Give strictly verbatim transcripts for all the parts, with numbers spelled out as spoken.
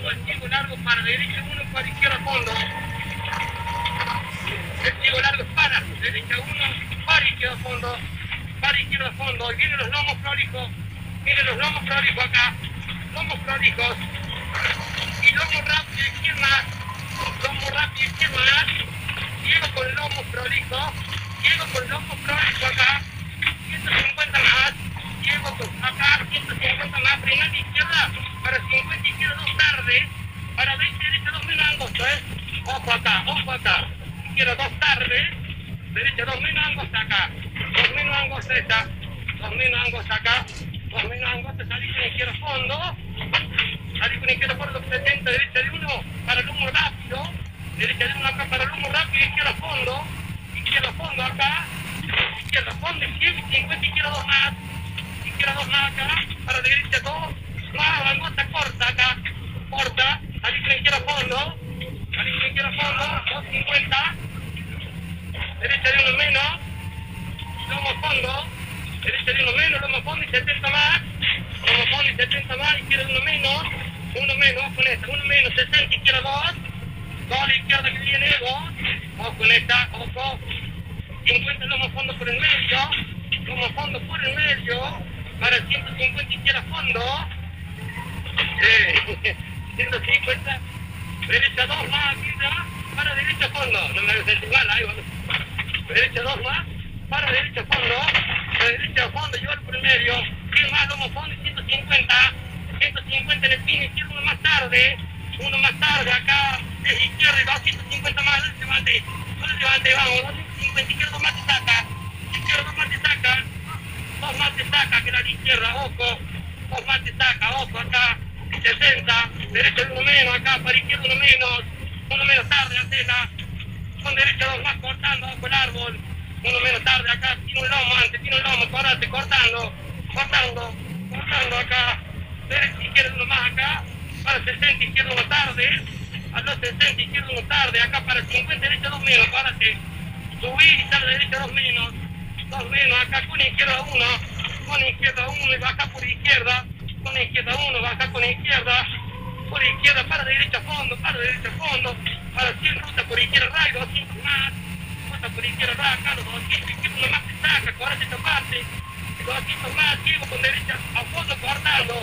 el ciego largo para derecha uno, para izquierda fondo. El ciego largo es para derecha uno, para izquierda fondo, para izquierda fondo. Y vienen los lomos prolijos, miren los lomos prolijos acá, lomos prolijos. Y lomo rápido izquierda, lomo rápido izquierda, ciego con lomo prolijo, ciego con lomo prolijo acá, ciento cincuenta más, ciego con acá, ciento cincuenta más, frenal izquierda, para cincuenta izquierda dos tarde, para veinte derecha dos menos angosto, ¿eh? Ojo acá, ojo acá, izquierda dos tarde, derecha dos menos angosto acá, dos menos angosto esta, dos menos angosto acá, dos menos angosto, salí con izquierda fondo, salí con izquierda fondo setenta, derecha de uno, para el humo rápido, derecha de uno acá para el humo rápido, izquierda fondo, izquierda fondo acá, izquierda fondo, izquierda cincuenta, izquierda dos más, izquierda dos más acá, para derecha dos, más, angosta corta acá, corta, salí con izquierda fondo, salí con izquierda fondo, dos cincuenta, derecha de uno menos, lomo fondo, derecha de uno menos, lomo fondo y setenta más, lomo fondo y setenta más, izquierda de uno menos, uno menos, con esta, uno menos, sesenta, izquierda dos, dos a la izquierda que viene, dos, ojo con esta, ojo, cincuenta lomo fondo por el medio, lomo fondo por el medio, para ciento cincuenta izquierda fondo, eh, ciento cincuenta, derecha dos más, mira, para derecha fondo, no me voy a sentir mal, ahí, bueno. Derecha dos más, para derecha fondo, para derecha fondo, llevar por el medio, cien más lomo fondo y ciento cincuenta, ciento cincuenta en el pin izquierdo, uno más tarde, uno más tarde acá, de izquierda y doscientos cincuenta más, no le levante, no le levante, vamos, doscientos cincuenta, izquierda dos más te saca, izquierda dos más te saca, dos más te saca, que la de izquierda, ojo, dos más te saca, ojo acá, sesenta, derecha uno menos acá, para izquierda uno menos, uno menos tarde, Antena, con derecha dos más cortando, ojo el árbol, uno menos tarde acá, tiene un lomo antes, tiene un lomo, cortate, cortando, cortando, cortando acá, derecha izquierda uno más acá, para sesenta izquierda uno tarde, a los sesenta izquierda uno tarde, acá para cincuenta derecha dos menos, párate, subir y sale derecha dos menos, dos menos, acá con izquierda uno, con izquierda uno y baja por izquierda, con izquierda uno, baja con izquierda, por izquierda, para derecha fondo, para derecha fondo, para cien ruta por izquierda ray, doscientos más, ruta por izquierda ray, acá los doscientos, izquierda uno más te saca, corate esta parte, doscientos más, ciego con derecha a fondo cortando,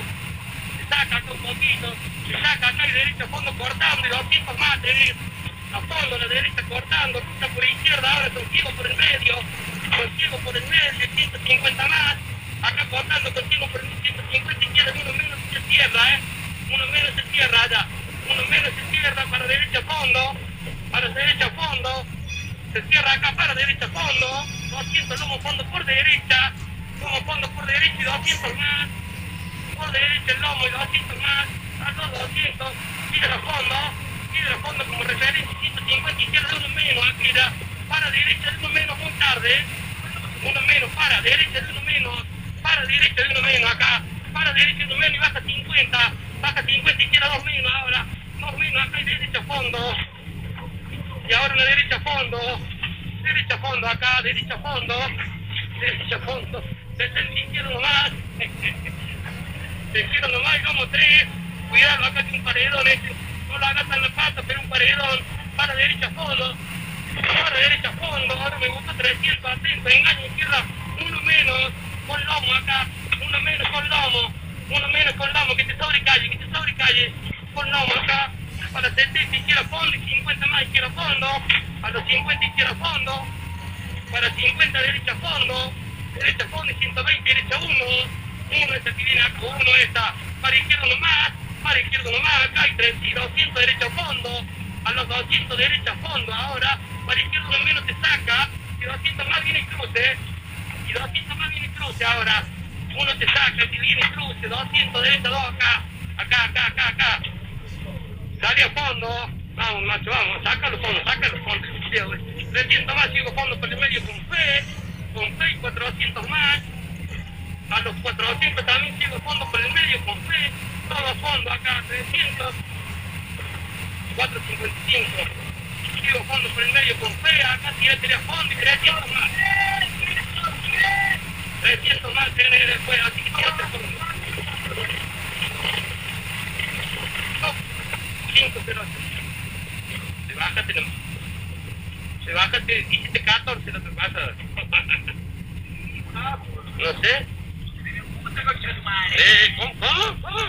te saca acá un poquito, te saca acá y derecha a fondo cortando, y doscientos más tenés, a fondo la derecha cortando, ruta por izquierda, ahora son ciego por el medio, con ciego por el medio, ciento cincuenta más, acá cortando con ciego por el medio, ciento cincuenta izquierda, uno menos se cierra, eh, uno menos se cierra allá, uno menos se cierra para derecha fondo, para derecha fondo, se cierra acá para derecha fondo, doscientos lomo fondo por derecha, lomo fondo por derecha y doscientos más, por derecha el lomo y doscientos más, a los doscientos, sigue a fondo, sigue a fondo como referencia, ciento cincuenta izquierda, uno menos, aquí ya, para derecha de uno menos muy tarde, uno menos, para derecha de uno menos, para derecha de uno menos acá, para derecha de uno menos y baja cincuenta, baja cincuenta izquierda dos menos ahora, dos menos acá y derecha fondo, y ahora la derecha fondo, derecha fondo acá, derecha fondo, derecha fondo, sesenta izquierda nomás, izquierda nomás y lomo tres, cuidado acá tiene un paredón, este, no lo hagas en la pata, pero un paredón, para derecha fondo, para derecha fondo, ahora me gusta trescientos, atento, engaño izquierda, uno menos, con lomo acá, uno menos con lomo, uno menos con lomo, que te sobrecalle, que te sobrecalle, con lomo acá, para setenta izquierda fondo y cincuenta más izquierda fondo, a los cincuenta izquierda fondo, para cincuenta derecha fondo, derecha fondo y ciento veinte derecha uno, uno esta que viene acá, uno esta, para izquierda uno más, para izquierda uno más acá y trescientos, doscientos derecha fondo, a los doscientos derecha fondo ahora, para izquierda uno menos te saca, y doscientos más viene cruce, y doscientos más viene cruce ahora, uno te saca y viene cruce, doscientos derecha dos acá, acá, acá, acá, acá, sale a fondo, vamos macho, vamos, sácalo fondo, sácalo fondo, trescientos más, sigo fondo por el medio con fe, con fe y cuatrocientos más, a los cuatrocientos también sigo fondo por el medio con fe, todo fondo acá, trescientos, cuatrocientos cincuenta y cinco, sigo fondo por el medio con fe, acá tirate a fondo y trescientos más, trescientos más tiene después, así que tirate a fondo. cinco cero ocho. Se bájate nomás. Se bájate, hiciste catorce, lo que pasa. No sé. Eh, ¿cómo? ¿Cómo? ¿Cómo?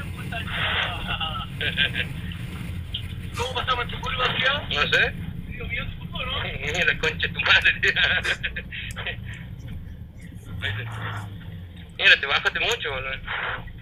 ¿Cómo pasamos en tu curva, tío? No sé. Digo, mío, tu curva, ¿no? La concha de tu madre, tío. Mira, te bájate mucho, boludo.